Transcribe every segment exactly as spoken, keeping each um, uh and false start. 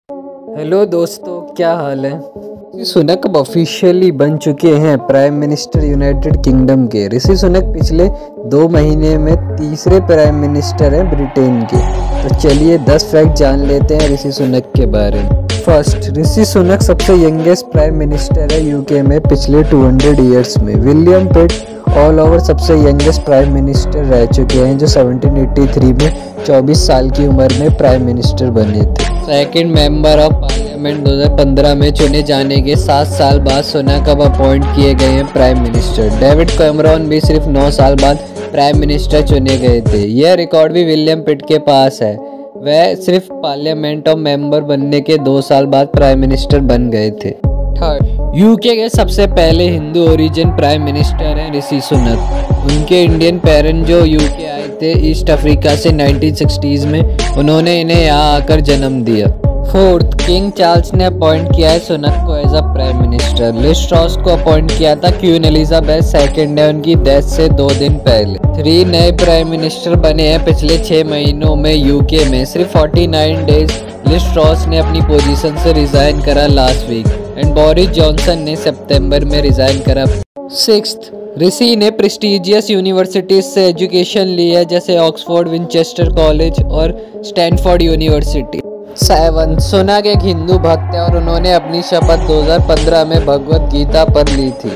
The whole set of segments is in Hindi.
हेलो दोस्तों, क्या हाल है। ऋषि सुनक अब ऑफिशियली बन चुके हैं प्राइम मिनिस्टर यूनाइटेड किंगडम के। ऋषि सुनक पिछले दो महीने में तीसरे प्राइम मिनिस्टर हैं ब्रिटेन के। तो चलिए दस फैक्ट जान लेते हैं ऋषि सुनक के बारे में। फर्स्ट, ऋषि सुनक सबसे यंगेस्ट प्राइम मिनिस्टर है यूके में पिछले दो सौ इयर्स में। विलियम पिट ऑल ओवर सबसे यंगेस्ट प्राइम मिनिस्टर रह चुके हैं जो सत्रह सौ तिरासी में चौबीस साल की उम्र में प्राइम मिनिस्टर बने थे। सेकंड, मेंबर ऑफ पार्लियामेंट दो हज़ार पंद्रह में चुने जाने के सात साल बाद सुनक अब अपॉइंट किए गए हैं प्राइम मिनिस्टर। डेविड कैमरॉन भी सिर्फ नौ साल बाद प्राइम मिनिस्टर चुने गए थे। यह रिकॉर्ड भी विलियम पिट के पास है। वह सिर्फ पार्लियामेंट ऑफ मेंबर बनने के दो साल बाद प्राइम मिनिस्टर बन गए थे। थर्ड, यूके के सबसे पहले हिंदू ओरिजिन प्राइम मिनिस्टर हैं ऋषि सुनक। उनके इंडियन पेरेंट जो यूके आए थे ईस्ट अफ्रीका से नाइनटीन सिक्सटीज़ में, उन्होंने इन्हें यहाँ आकर जन्म दिया। फोर्थ, किंग चार्ल्स ने अपॉइंट किया है सुनक को as a prime minister. Liz Truss को अपॉइंट किया था क्वीन एलिजाबेथ सेकंड ने उनकी डेथ से दो दिन पहले। थ्री नए प्राइम मिनिस्टर बने हैं पिछले छह महीनों में यूके में। सिर्फ उनचास डेज लिज ट्रस ने अपनी पोजीशन से रिजाइन करा last week and Boris Johnson ने सितंबर में रिजाइन करा। सिक्स्थ, ऋषि ने प्रेस्टिजियस यूनिवर्सिटीज से एजुकेशन ली है जैसे ऑक्सफोर्ड, विंचेस्टर कॉलेज और स्टैनफोर्ड यूनिवर्सिटी। सेवन, सुनक एक हिंदू भक्त है और उन्होंने अपनी शपथ दो हज़ार पंद्रह में भगवत गीता पर ली थी।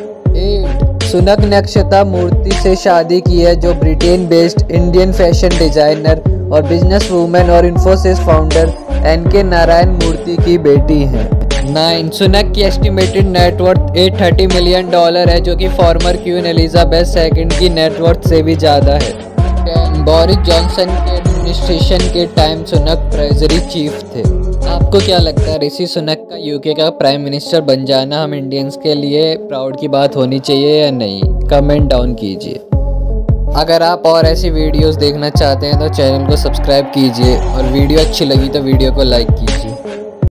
एट, सुनक ने अक्षता मूर्ति से शादी की है जो Britain based Indian fashion designer और बिजनेस वूमेन और इन्फोसिस फाउंडर एन के नारायण मूर्ति की बेटी हैं। नाइन, सुनक की एस्टिमेटेड नेटवर्थ आठ सौ तीस मिलियन डॉलर है जो कि फॉर्मर क्वीन एलिजाबेथ सेकंड की नेटवर्थ से भी ज़्यादा है। टेन, बोरिस जॉनसन के एडमिनिस्ट्रेशन के टाइम सुनक ट्रेजरी चीफ थे। आपको क्या लगता है ऋषि सुनक का यूके का प्राइम मिनिस्टर बन जाना हम इंडियंस के लिए प्राउड की बात होनी चाहिए या नहीं? कमेंट डाउन कीजिए। अगर आप और ऐसी वीडियोस देखना चाहते हैं तो चैनल को सब्सक्राइब कीजिए और वीडियो अच्छी लगी तो वीडियो को लाइक कीजिए।